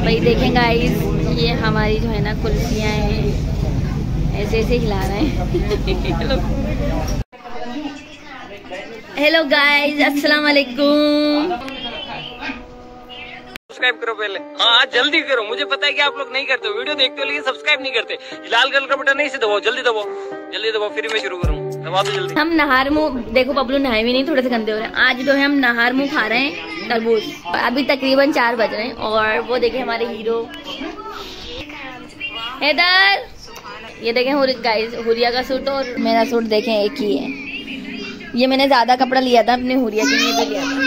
भाई देखें गाइस, ये हमारी जो है ना कुल्फियाँ हैं, ऐसे ऐसे हिला रहे हैं। हेलो गाइस, अस्सलाम वालेकुम। सब्सक्राइब करो पहले, हाँ जल्दी करो। मुझे पता है कि आप लोग नहीं करते हो, वीडियो देखते हो लेकिन सब्सक्राइब नहीं करते। लाल कलर का बटन नहीं से दबाओ, जल्दी दबाओ, जल्दी दबाओ, फिर मैं शुरू करूँ। दबा दो जल्दी। हम नहार मुँह, देखो बबलू नहाए भी नहीं, थोड़े से गंदे हो रहे हैं। आज जो है हम नहार मुँह खा रहे हैं तरबूज। अभी तकरीबन 4 बज रहे हैं और वो देखे हमारे हीरो हैदर, ये देखें गाइस, हुरिया का सूट और मेरा सूट देखें एक ही है। ये मैंने ज्यादा कपड़ा लिया था अपने हुरिया के लिए, तो लिया था।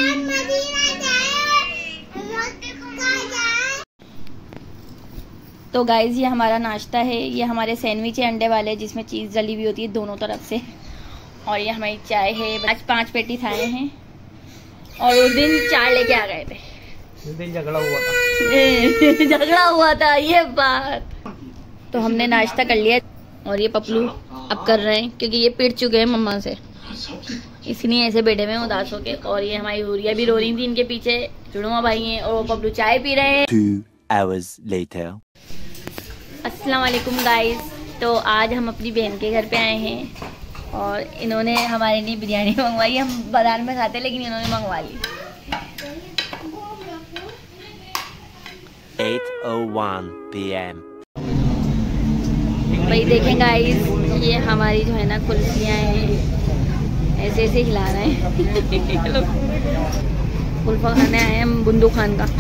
तो गाइस ये हमारा नाश्ता है, ये हमारे सैंडविच है अंडे वाले, जिसमें चीज़ जली हुई होती है दोनों तरफ से। और ये हमारी चाय है। आज 5 पेटी खाए हैं और उस दिन 4 लेके आ गए थे। उस दिन झगड़ा हुआ था। झगड़ा हुआ था, ये बात। तो हमने नाश्ता कर लिया और ये पपलू अब कर रहे हैं क्योंकि ये पिट चुके हैं मम्मा से, इसलिए ऐसे बैठे हुए उदास होके। और ये हमारी हुरिया भी रो रही थी इनके पीछे, जुड़वा भाई हैं, और पपलू चाय पी रहे हैं। 2 hours later. अस्सलाम वालेकुम गाइस। तो आज हम अपनी बहन के घर पे आए हैं और इन्होंने हमारे लिए बिरयानी मंगवाई। हम बाजार में खाते लेकिन इन्होंने मंगवा ली। 8:01 PM. भाई देखें गाइस, ये हमारी जो है ना कुल्फियाँ हैं, ऐसे ऐसे हिला रहे हैं। कुल्फा खाने आए हैं हम बुंदू खान का।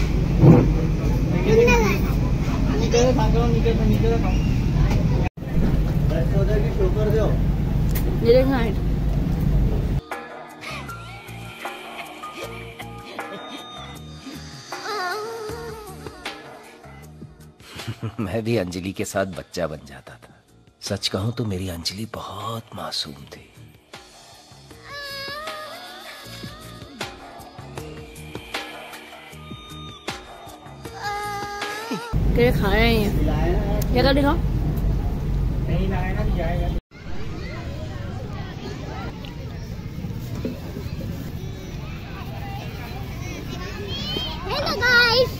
ये देखना है। मैं भी अंजलि के साथ बच्चा बन जाता था। सच कहूं तो मेरी अंजलि बहुत मासूम थी। क्या खा रहे हैं? क्या कर दिखाओ। हेलो गाइस,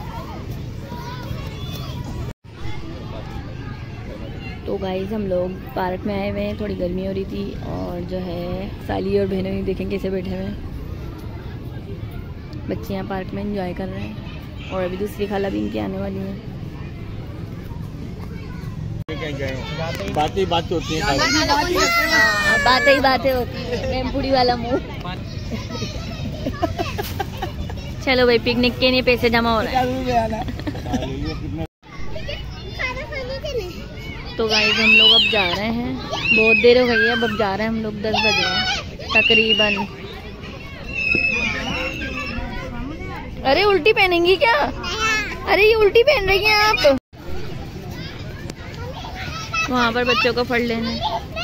तो गाइस हम लोग पार्क में आए हुए हैं। थोड़ी गर्मी हो रही थी और जो है साली और बहनों ही देखें कैसे बैठे हुए हैं। बच्चे यहाँ पार्क में एंजॉय कर रहे हैं और अभी दूसरी खाला भी इनकी आने वाली है। बातें ही बातें होती हैं, बातें ही बातें होती है। मेमपुड़ी वाला मुंह। चलो भाई, पिकनिक के लिए पैसे जमा हो रहे हैं। तो गाइस हम लोग अब जा रहे हैं, बहुत देर हो गई है, अब जा रहे हैं हम लोग। 10 बज रहे हैं तकरीबन। अरे उल्टी पहनेंगी क्या? अरे ये उल्टी पहन रही हैं आप। वहाँ पर बच्चों को फड़ लेने।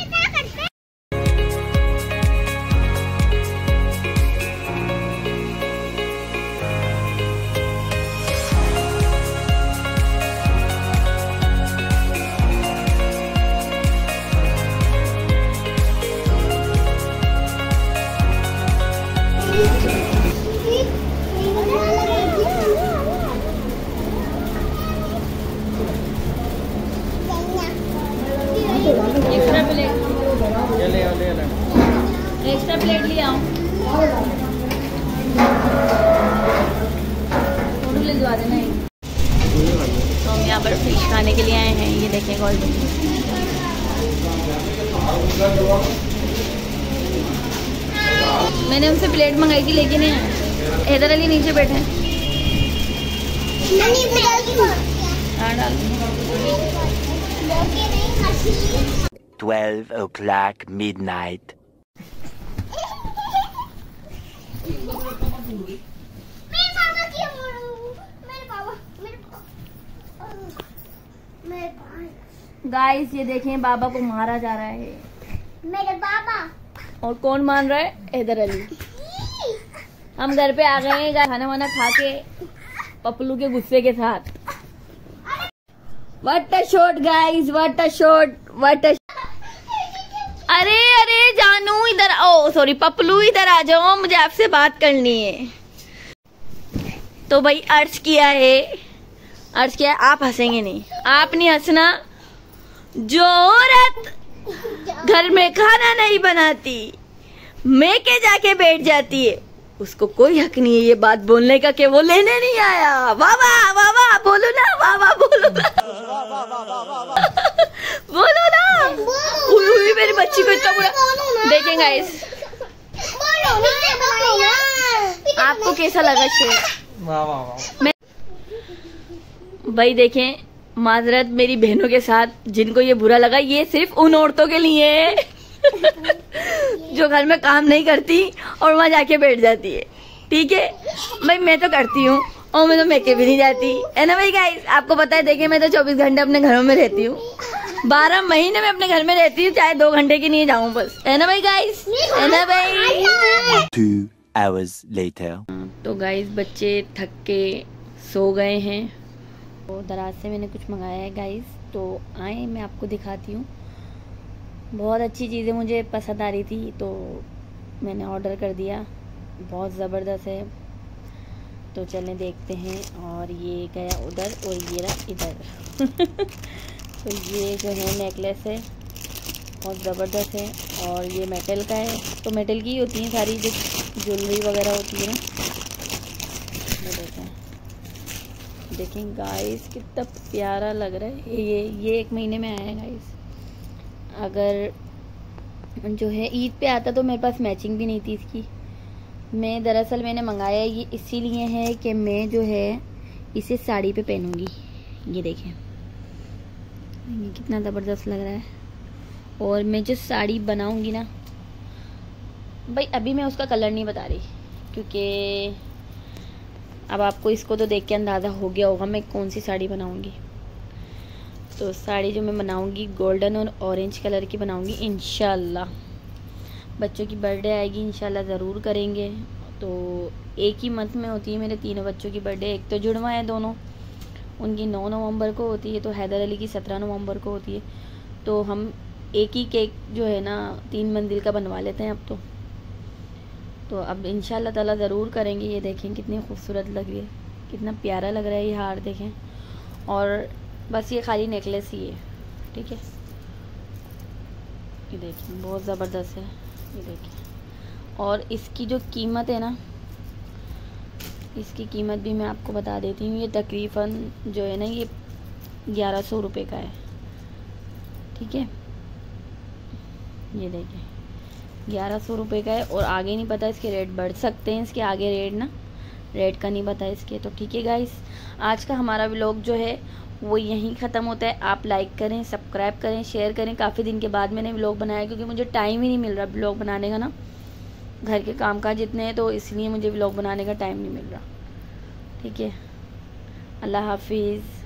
एक्स्ट्रा प्लेट ले आओ, फोटो ले दवा देना। तो हम यहाँ पर फिश खाने के लिए आए हैं। ये देखें गोल्डन। मैंने उनसे प्लेट मंगाई थी लेकिन हैदर अली नीचे बैठे हैं। हाँ डाल। 12 o'clock midnight. गाइस ये देखें, बाबा को मारा जा रहा है। मेरे बाबा। और कौन मान रहा है? हैदर अली। हम घर पे आ गए हैं खाना वाना खा के पपलू के गुस्से के साथ। What a shot guys, what a shot, what a. अरे अरे जानू इधर आओ, सॉरी पपलू इधर आ जाओ, मुझे आपसे बात करनी है। तो भाई अर्ज किया है अर्ज किया आप हंसेंगे नहीं, आप नहीं हंसना। जो औरत घर में खाना नहीं बनाती मेके जाके बैठ जाती है उसको कोई हक नहीं है ये बात बोलने का कि वो लेने नहीं आया। वाह वाह वाह वाह, बोलो ना वाह वाह, बोलो ना बोलो ना। उई मेरी बच्ची को इतना बुरा देखें गाइस। आपको कैसा लगा शेर? भाई देखें, माजरत मेरी बहनों के साथ जिनको ये बुरा लगा, ये सिर्फ उन औरतों के लिए है जो घर में काम नहीं करती और वहां जाके बैठ जाती है। ठीक है भाई, मैं तो करती हूँ और मैं तो मेके भी नहीं जाती है ना भाई गाइस। आपको पता है, देखिए मैं तो 24 घंटे अपने घरों में रहती हूँ, 12 महीने में अपने घर में रहती हूँ, चाहे 2 घंटे की नहीं जाऊँ बस, है ना भाई गाइस, है ना भाई। 2 hours later. तो गाइस बच्चे थक के सो गए हैं। तो दराज से मैंने कुछ मंगाया है गाइस, तो आए मैं आपको दिखाती हूँ। बहुत अच्छी चीज़ें मुझे पसंद आ रही थी तो मैंने ऑर्डर कर दिया, बहुत ज़बरदस्त है। तो चलें देखते हैं। और ये गया उधर और ये रहा इधर तो ये जो है नेकलेस है, बहुत ज़बरदस्त है और ये मेटल का है। तो मेटल की ही होती हैं सारी जो ज्वेलरी वगैरह होती है ना। देखें गाइस कितना प्यारा लग रहा है। ये 1 महीने में आया है गाइस। अगर जो है ईद पे आता तो मेरे पास मैचिंग भी नहीं थी इसकी। मैं दरअसल मैंने मंगाया ये इसीलिए है कि मैं जो है इसे साड़ी पे पहनूंगी। ये देखें ये कितना ज़बरदस्त लग रहा है। और मैं जो साड़ी बनाऊंगी ना भाई, अभी मैं उसका कलर नहीं बता रही क्योंकि अब आपको इसको तो देख के अंदाज़ा हो गया होगा मैं कौन सी साड़ी बनाऊंगी। तो साड़ी जो मैं बनाऊंगी गोल्डन और ऑरेंज कलर की बनाऊंगी इंशाल्लाह। बच्चों की बर्थडे आएगी इंशाल्लाह ज़रूर करेंगे। तो एक ही मंथ में होती है मेरे तीनों बच्चों की बर्थडे। एक तो जुड़वा है दोनों, उनकी 9 नवंबर को होती है, तो हैदर अली की 17 नवंबर को होती है। तो हम एक ही केक जो है ना 3 मंजिल का बनवा लेते हैं अब तो अब इंशाल्लाह ताला ज़रूर करेंगे। ये देखें कितनी खूबसूरत लग रही है, कितना प्यारा लग रहा है ये हार देखें। और बस ये खाली नेकलेस ही है, ठीक है। ये देखिए बहुत ज़बरदस्त है, ये देखिए। और इसकी जो कीमत है ना, इसकी कीमत भी मैं आपको बता देती हूँ। ये तकरीबन जो है ना ये 1100 रुपये का है, ठीक है। ये देखिए 1100 रुपये का है। और आगे नहीं पता, इसके रेट बढ़ सकते हैं, इसके आगे रेट का नहीं पता इसके। तो ठीक है गाइस, आज का हमारा व्लॉग जो है वो यहीं ख़त्म होता है। आप लाइक करें, सब्सक्राइब करें, शेयर करें। काफ़ी दिन के बाद मैंने व्लॉग बनाया क्योंकि मुझे टाइम ही नहीं मिल रहा व्लॉग बनाने का ना, घर के कामकाज इतने हैं तो इसलिए मुझे व्लॉग बनाने का टाइम नहीं मिल रहा। ठीक है, अल्लाह हाफिज़।